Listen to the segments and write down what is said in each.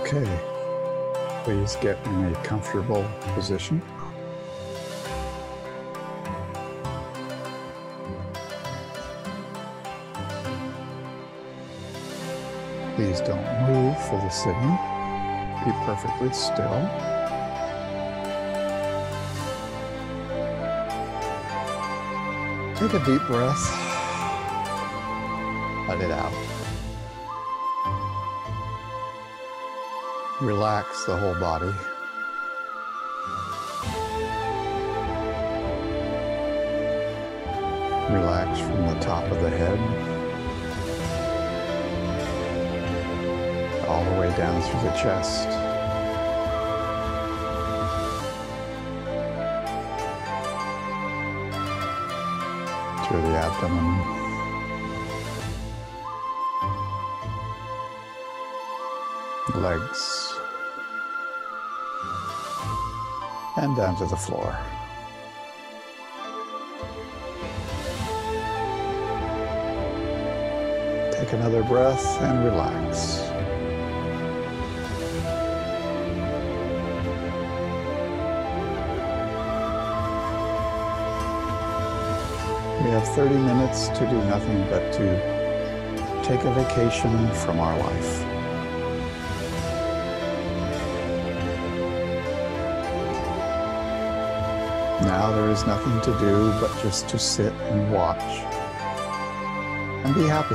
Okay, please get in a comfortable position. Please don't move for the sitting. Be perfectly still. Take a deep breath. Let it out. Relax the whole body. Relax from the top of the head all the way down through the chest. Through the abdomen. Legs. And down to the floor. Take another breath and relax. We have 30 minutes to do nothing but to take a vacation from our life. Now there is nothing to do but just to sit and watch and be happy.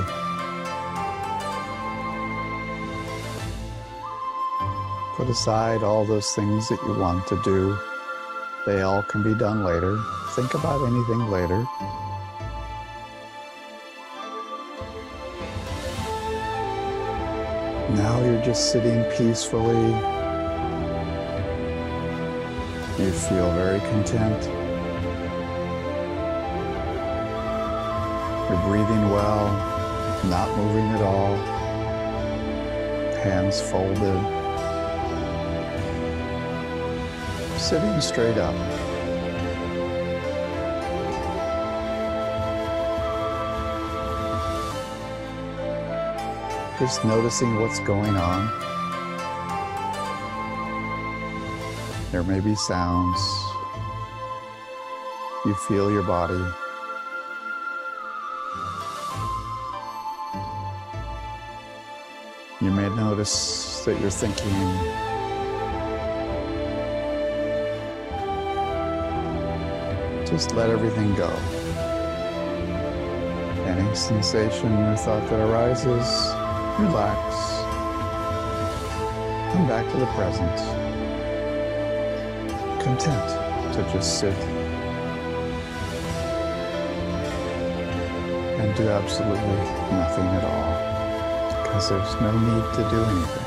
Put aside all those things that you want to do. They all can be done later. Think about anything later. Now you're just sitting peacefully. You feel very content. You're breathing well, not moving at all. Hands folded. Sitting straight up. Just noticing what's going on. There may be sounds. You feel your body. You may notice that you're thinking. Just let everything go. Any sensation or thought that arises, relax. Come back to the present. Content to just sit and do absolutely nothing at all, because there's no need to do anything.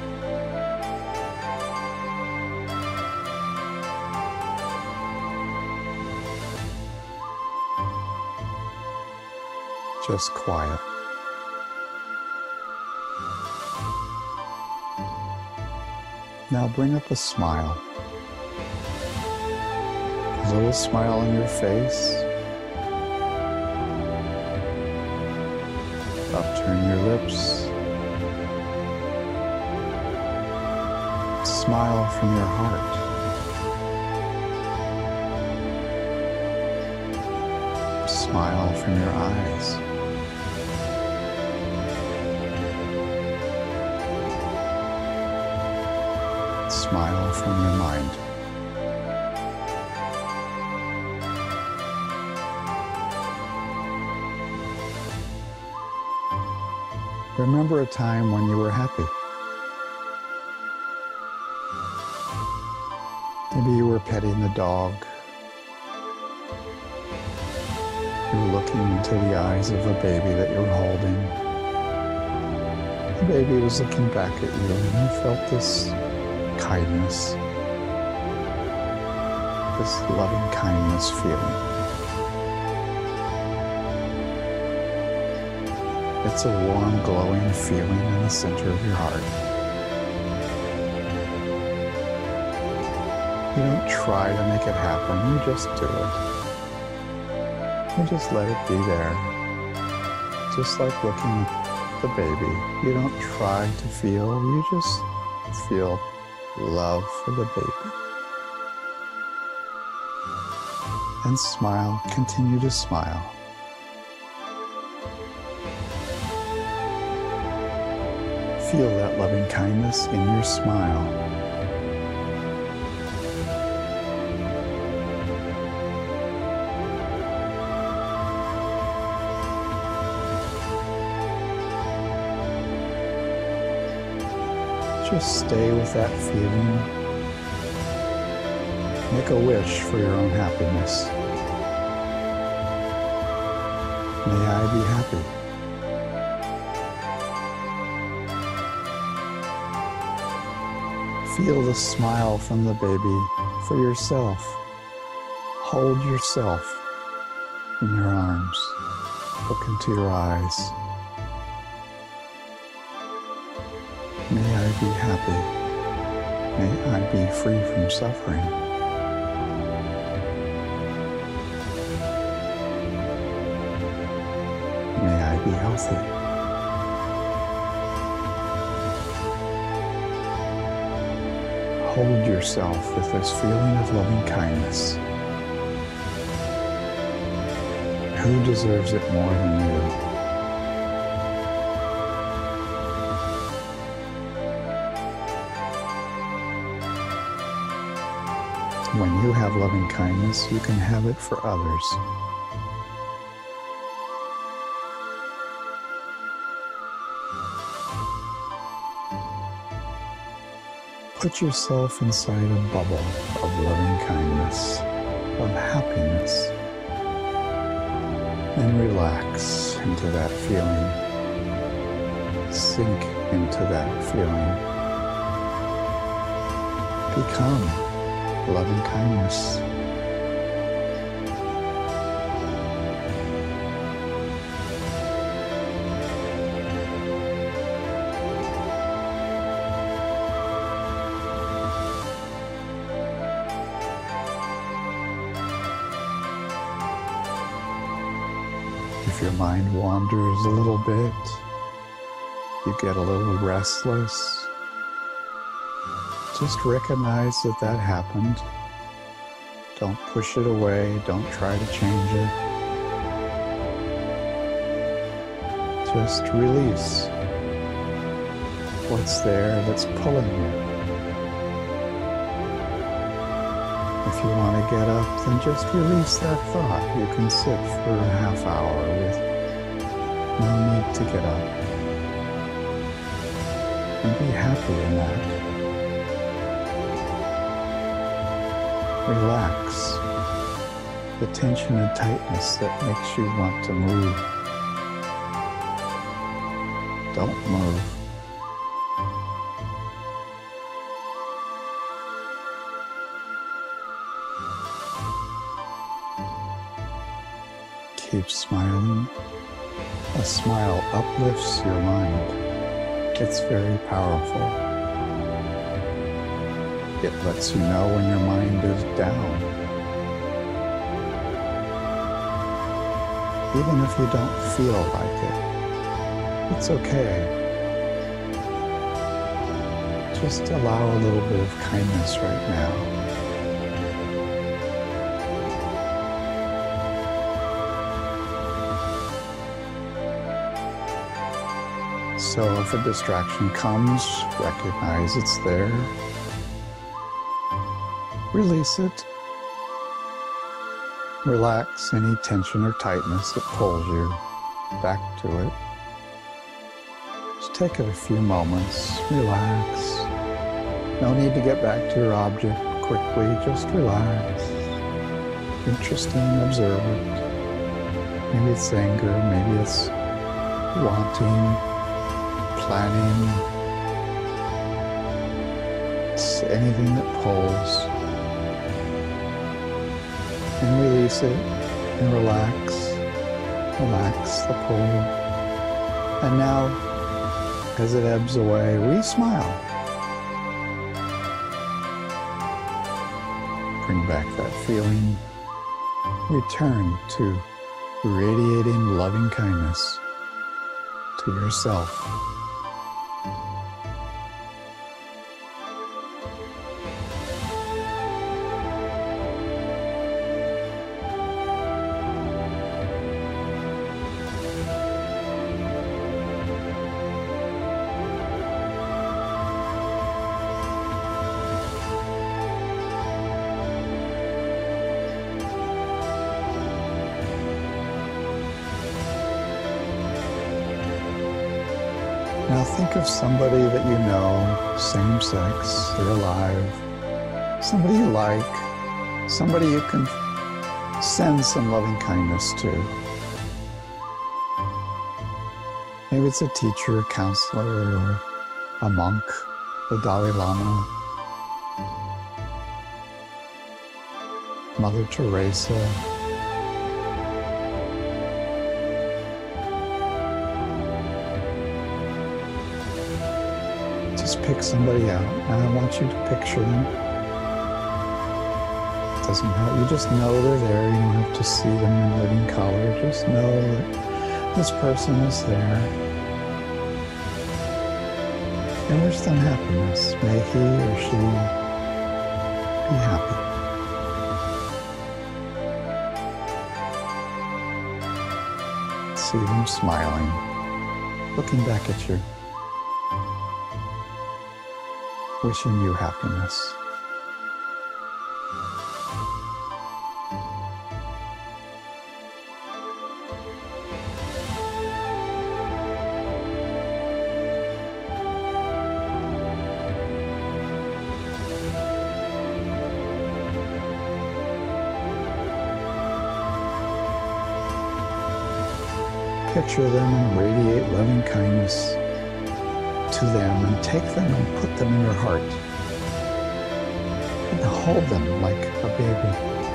Just quiet. Now bring up a smile. A little smile on your face. Upturn your lips. Smile from your heart. Smile from your eyes. Smile from your mind. Remember a time when you were happy. Maybe you were petting the dog. You were looking into the eyes of a baby that you were holding. The baby was looking back at you, and you felt this kindness, this loving kindness feeling. It's a warm, glowing feeling in the center of your heart. You don't try to make it happen, you just do it. You just let it be there. Just like looking at the baby. You don't try to feel, you just Feel love for the baby. And smile, continue to smile. Feel that loving kindness in your smile. Just stay with that feeling. Make a wish for your own happiness. May I be happy. Feel the smile from the baby for yourself. Hold yourself in your arms. Look into your eyes. May I be happy. May I be free from suffering. May I be healthy. Hold yourself with this feeling of loving kindness. Who deserves it more than you? When you have loving kindness, you can have it for others. Put yourself inside a bubble of loving kindness, of happiness, and relax into that feeling. Sink into that feeling. Become loving kindness. If your mind wanders a little bit, you get a little restless, just recognize that that happened. Don't push it away. Don't try to change it. Just release what's there that's pulling you. If you want to get up, then just release that thought. You can sit for a half hour with no need to get up. And be happy in that. Relax the tension and tightness that makes you want to move. Don't move. Keep smiling. A smile uplifts your mind. It's very powerful. It lets you know when your mind is down. Even if you don't feel like it, it's okay. Just allow a little bit of kindness right now. So if a distraction comes, recognize it's there. Release it. Relax any tension or tightness that pulls you back to it. Just take it a few moments. Relax. No need to get back to your object quickly. Just relax. Interesting, observe it. Maybe it's anger, maybe it's wanting, planning, it's anything that pulls, and release it and relax the pull. And now, as it ebbs away, we smile. Bring back that feeling. Return to radiating loving kindness to yourself. Now think of somebody that you know, same sex, they're alive, somebody you like, somebody you can send some loving kindness to. Maybe it's a teacher, a counselor, or a monk, the Dalai Lama, Mother Teresa. Just pick somebody out, and I want you to picture them. It doesn't help, you just know they're there. You don't have to see them in living color. Just know that this person is there. And wish them happiness. May he or she be happy. See them smiling, looking back at you, wishing you happiness. Picture them and radiate loving kindness to them, and take them and put them in your heart. And hold them like a baby.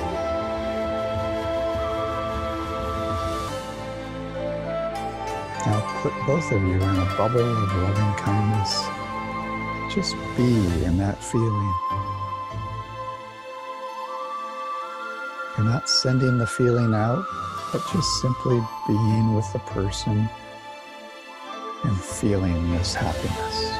Now put both of you in a bubble of loving kindness. Just be in that feeling. You're not sending the feeling out, but just simply being with the person and feeling this happiness.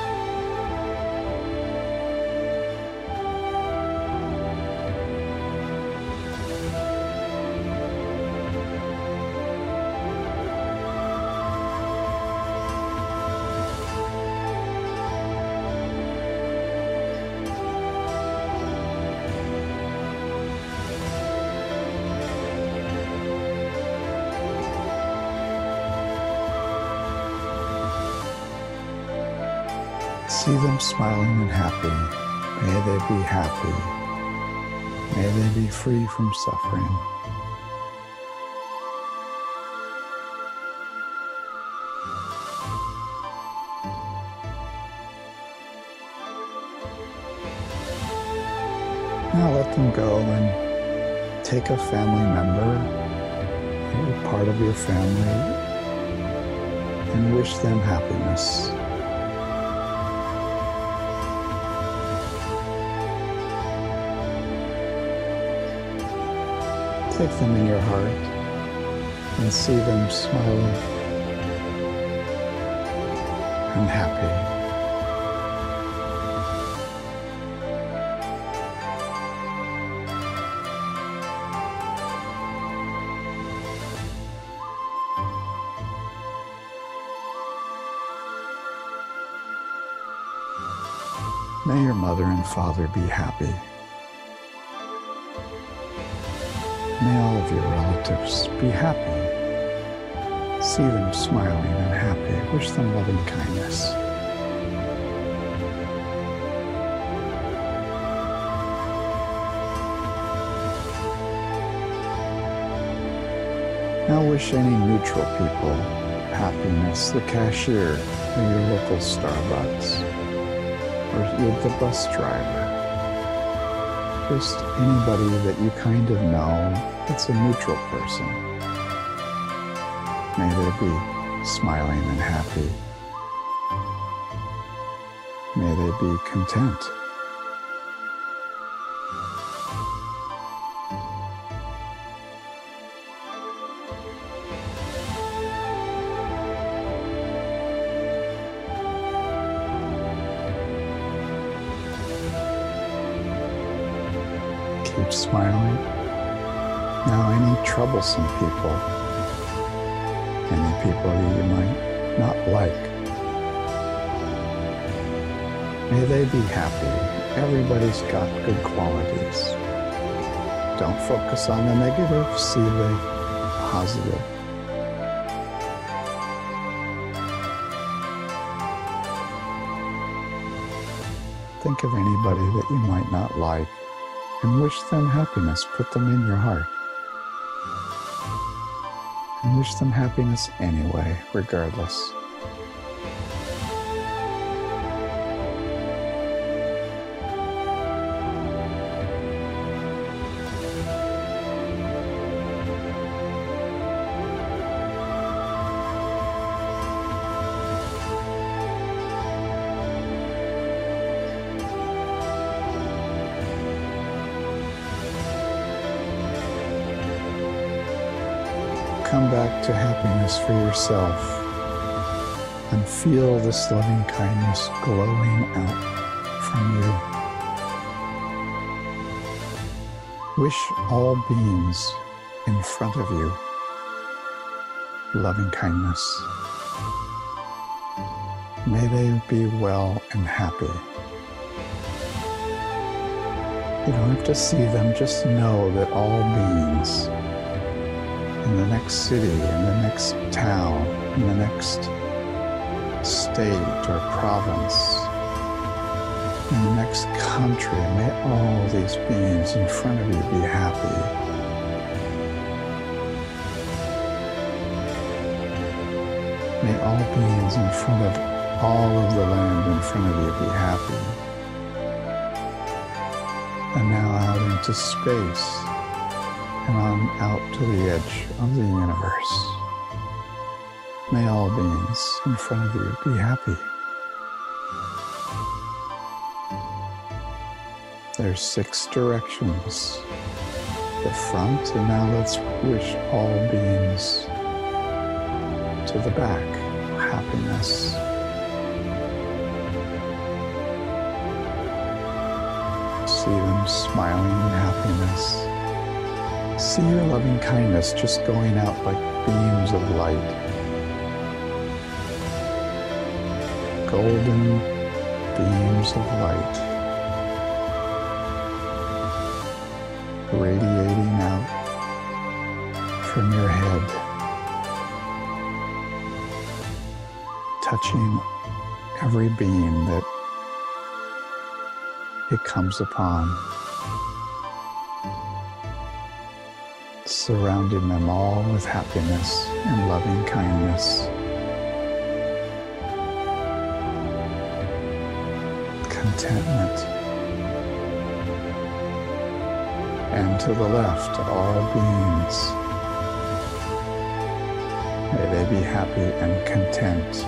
See them smiling and happy. May they be happy. May they be free from suffering. Now let them go and take a family member, a part of your family, and wish them happiness. Take them in your heart and see them smiling and happy. May your mother and father be happy. May all of your relatives be happy. See them smiling and happy. Wish them loving kindness. Now wish any neutral people happiness. The cashier in your local Starbucks, or the bus driver. Just anybody that you kind of know that's a neutral person. May they be smiling and happy. May they be content. Keep smiling. Now any troublesome people, any people that you might not like, may they be happy. Everybody's got good qualities. Don't focus on the negative, see the positive. Think of anybody that you might not like and wish them happiness. Put them in your heart. And wish them happiness anyway, regardless. Come back to happiness for yourself and feel this loving kindness glowing out from you. Wish all beings in front of you loving kindness. May they be well and happy. You don't have to see them, just know that all beings in the next city, in the next town, in the next state or province, in the next country, may all these beings in front of you be happy. May all beings in front of all of the land in front of you be happy. And now out into space, and on out to the edge of the universe. May all beings in front of you be happy. There's 6 directions. The front, and now let's wish all beings to the back. Happiness. See them smiling in happiness. See your loving kindness just going out like beams of light. Golden beams of light. Radiating out from your head. Touching every being that it comes upon. Surrounding them all with happiness and loving kindness. Contentment. And to the left, all beings. May they be happy and content.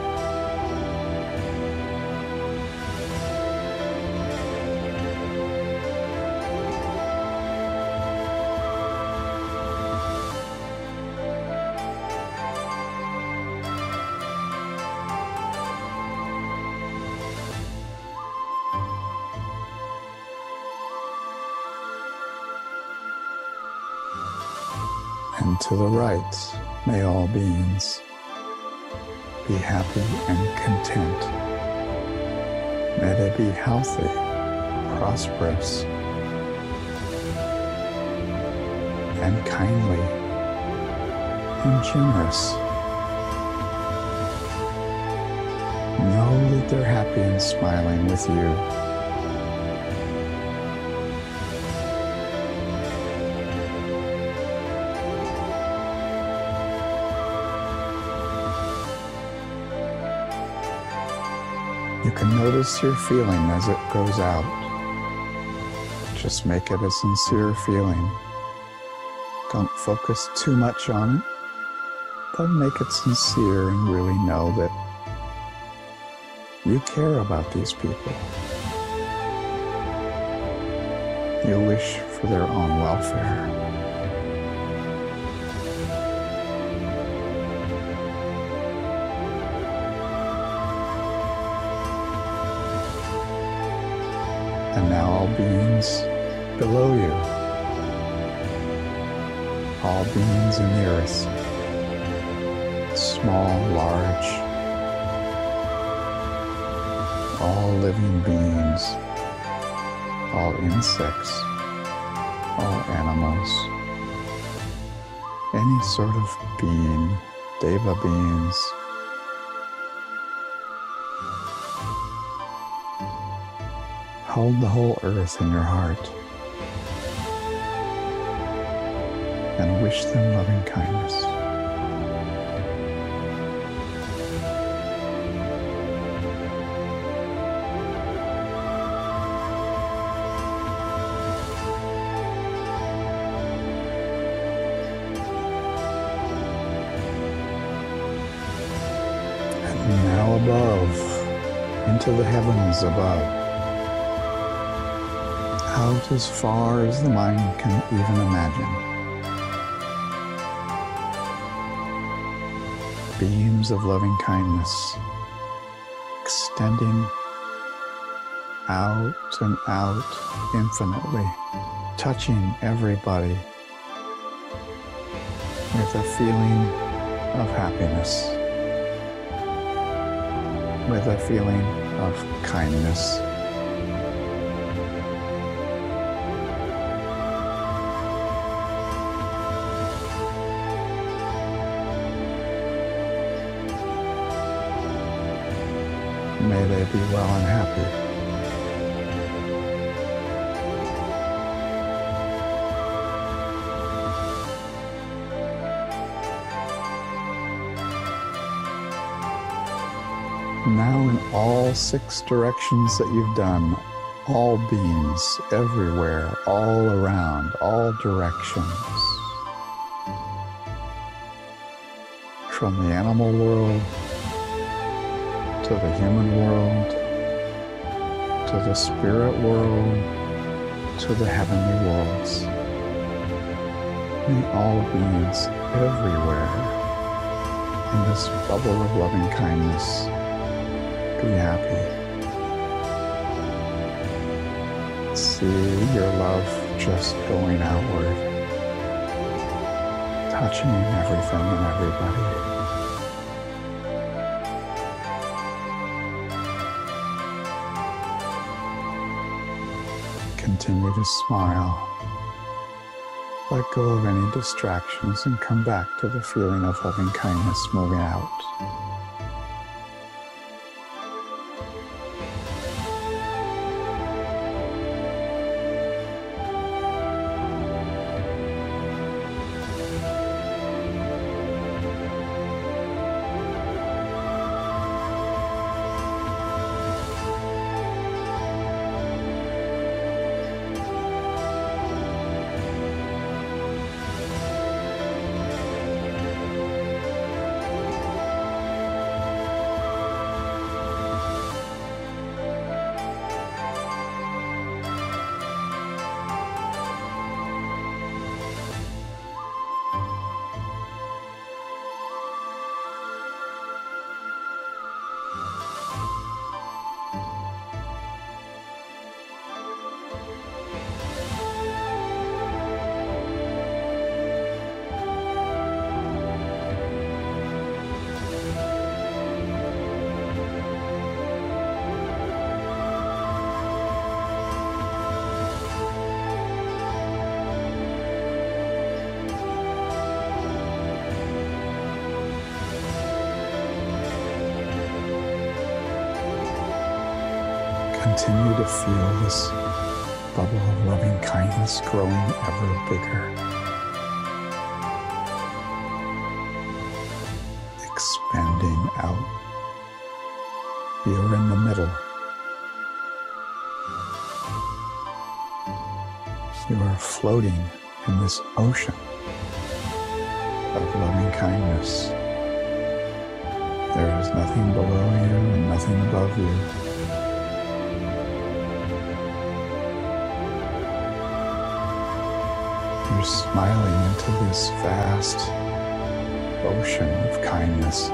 And to the right, may all beings be happy and content. May they be healthy, prosperous, and kindly, and generous. Know that they're happy and smiling with you. You can notice your feeling as it goes out. Just make it a sincere feeling. Don't focus too much on it, but make it sincere and really know that you care about these people. You wish for their own welfare. And now all beings below you, all beings in the earth, small, large, all living beings, all insects, all animals, any sort of being, deva beings, hold the whole earth in your heart and wish them loving kindness. And now above, into the heavens above, out as far as the mind can even imagine. Beams of loving kindness extending out and out infinitely, touching everybody with a feeling of happiness, with a feeling of kindness. May they be well and happy. Now in all 6 directions that you've done, all beings, everywhere, all around, all directions, from the animal world to the human world, to the spirit world, to the heavenly worlds. May all beings everywhere in this bubble of loving kindness be happy. See your love just going outward, touching everything and everybody. Continue to smile. Let go of any distractions and come back to the feeling of loving kindness moving out. Continue to feel this bubble of loving kindness growing ever bigger, expanding out. You're in the middle. You are floating in this ocean of loving kindness. There is nothing below you and nothing above you. You're smiling into this vast ocean of kindness.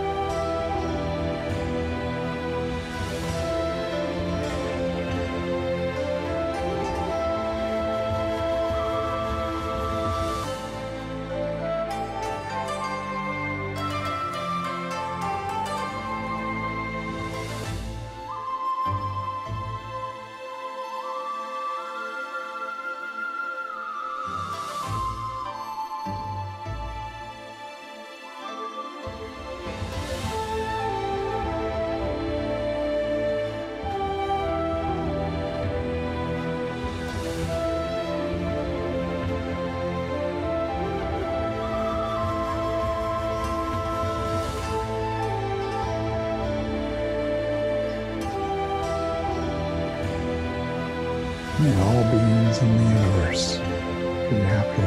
May all beings in the universe be happy.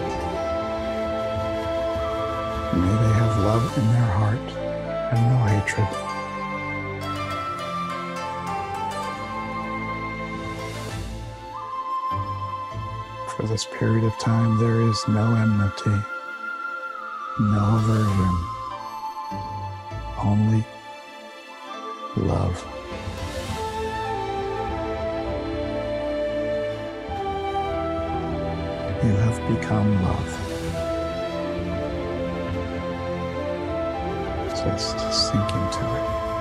May they have love in their heart and no hatred. For this period of time, there is no enmity, no aversion, only love. You have become love. Just sink into it.